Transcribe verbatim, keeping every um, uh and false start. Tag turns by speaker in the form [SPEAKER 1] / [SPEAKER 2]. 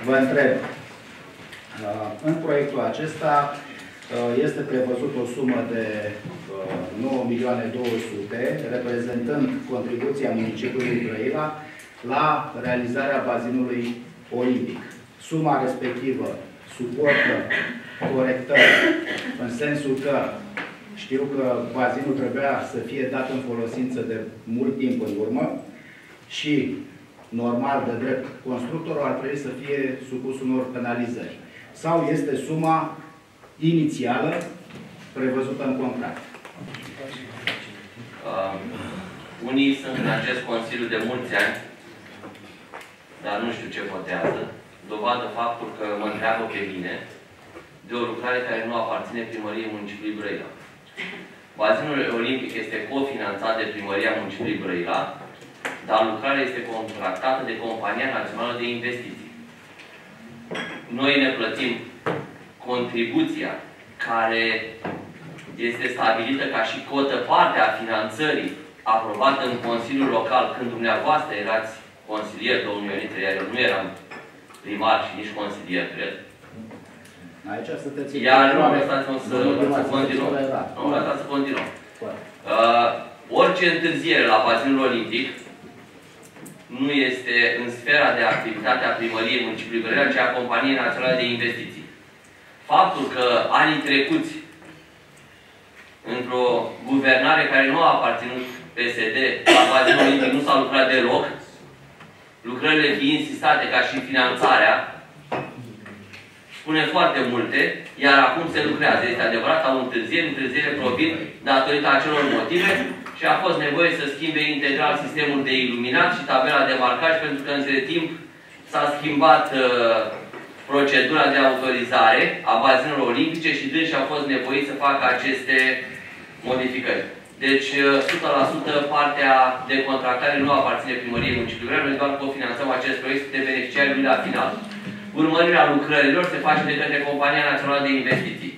[SPEAKER 1] vă întreb, în proiectul acesta este prevăzut o sumă de nouă milioane două sute, reprezentând contribuția municipiului Brăila la realizarea bazinului olimpic. Suma respectivă suportă corectări, în sensul că știu că bazinul trebuia să fie dat în folosință de mult timp în urmă și, normal, de drept, constructorul ar trebui să fie supus unor penalizări. Sau este suma inițială prevăzută în contract?
[SPEAKER 2] Uh, unii sunt în acest Consiliu de mulți ani, dar nu știu ce votează. Dovadă faptul că mă întreabă pe mine de o lucrare care nu aparține primăriei municipiului Brăila. Bazinul olimpic este cofinanțat de primăria municipiului Brăila, dar lucrarea este contractată de Compania Națională de Investiții. Noi ne plătim contribuția care este stabilită ca și cotă parte a finanțării aprobată în Consiliul Local, când dumneavoastră erați consilier, domnul Ionite, iar eu nu eram primar și nici consilier, cred.
[SPEAKER 1] Aici sunteți...
[SPEAKER 2] Iar nu, lăsați-mă să, să continuăm. Nu, lăsați să continuăm. Uh, orice întârziere la bazinul olimpic nu este în sfera de activitate a primăriei municipiului Brăila, ci a Companiei Naționale de Investiții. Faptul că anii trecuți, într-o guvernare care nu a aparținut P S D, la bazinul olimpic nu s-a lucrat deloc, lucrările fiind insistate ca și finanțarea, spune foarte multe, iar acum se lucrează. Este adevărat, au întârzieri, întârziere provin datorită acelor motive și a fost nevoie să schimbe integral sistemul de iluminat și tabela de marcaj, pentru că între timp s-a schimbat uh, procedura de autorizare a bazinelor olimpice și dânsi au fost nevoiți să facă aceste modificări. Deci, o sută la sută partea de contractare nu aparține primăriei municipiului Brăila, noi doar cofinanțăm acest proiect de beneficiari lui la final. Urmărirea lucrărilor se face de către Compania Națională de Investiții.